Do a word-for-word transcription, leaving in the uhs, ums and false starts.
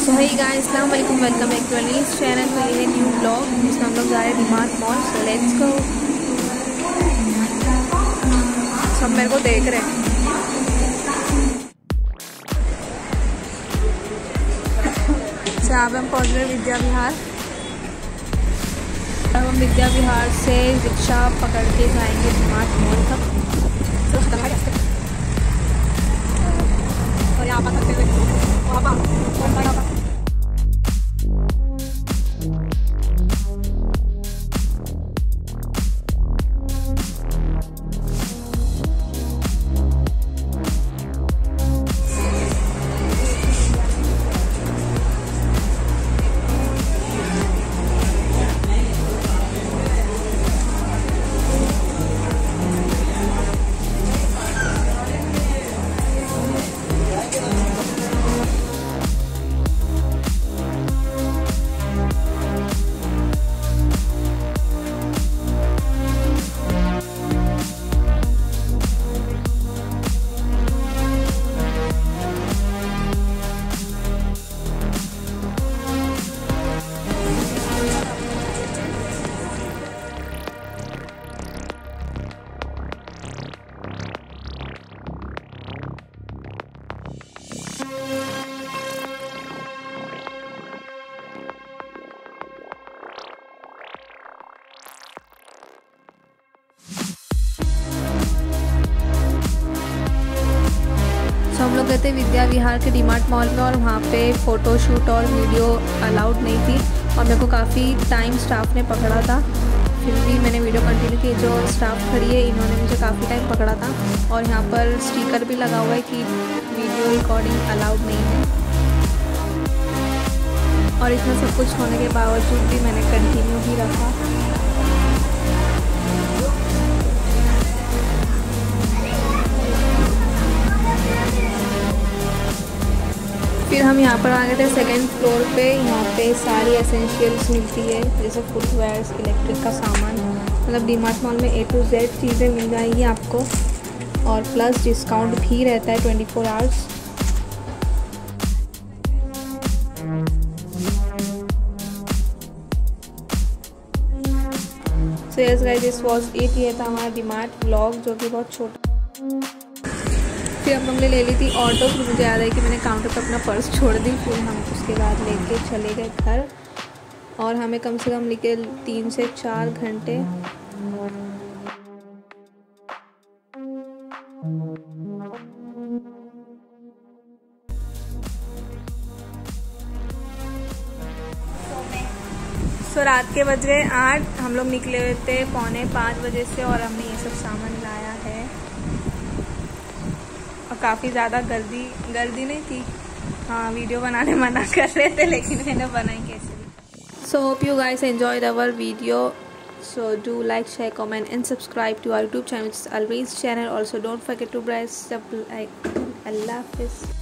सो हे guys, अस्सलाम वालेकुम, welcome back to Anees channel. तो ये है न्यू ब्लॉग जिसमें हम लोग जा रहे हैं DMart mall. So let's go. सब मेरे को देख रहे हैं। अच्छा, अब हम पहुँच गए विद्या विहार। अब हम विद्या विहार से रिक्शा पकड़ के जाएंगे डीमार्ट मॉल तक। और यहाँ पर सकते हुए हम लोग गए थे विद्या विहार के डीमार्ट मॉल में और वहाँ पे फ़ोटो शूट और वीडियो अलाउड नहीं थी और मेरे को काफ़ी टाइम स्टाफ ने पकड़ा था। फिर भी मैंने वीडियो कंटिन्यू की। जो स्टाफ खड़ी है इन्होंने मुझे काफ़ी टाइम पकड़ा था और यहाँ पर स्टिकर भी लगा हुआ है कि वीडियो रिकॉर्डिंग अलाउड नहीं है। और इतना सब कुछ होने के बावजूद भी मैंने कंटिन्यू ही रखा। फिर हम यहाँ पर आ गए थे सेकेंड फ्लोर पे। यहाँ पे सारी एसेंशियल्स मिलती है, जैसे फुटवेयर्स, इलेक्ट्रिक का सामान। मतलब डीमार्ट मॉल में ए टू जेड चीज़ें मिल जाएंगी आपको और प्लस डिस्काउंट भी रहता है twenty four hours. So yes guys, this was it. ये था हमारा डीमार्ट व्लॉग जो कि बहुत छोटा। फिर हम लोग ने ले ली थी ऑटो। फिर मुझे याद है कि मैंने काउंटर पर अपना पर्स छोड़ दी। फिर हम उसके बाद लेके चले गए घर और हमें कम से कम निकल तीन से चार घंटे। सो रात के बज गए आठ। हम लोग निकले हुए थे पौने पाँच बजे से और हमने ये सब सामान लाया है। और काफ़ी ज़्यादा गर्दी गर्दी नहीं थी। हाँ, वीडियो बनाने मना कर रहे थे लेकिन मैंने बनाई कैसे भी। So hope you guys enjoyed our video. So do like, share, comment and subscribe to our YouTube channel, Always channel. Also don't forget to press the like. Allah Hafiz.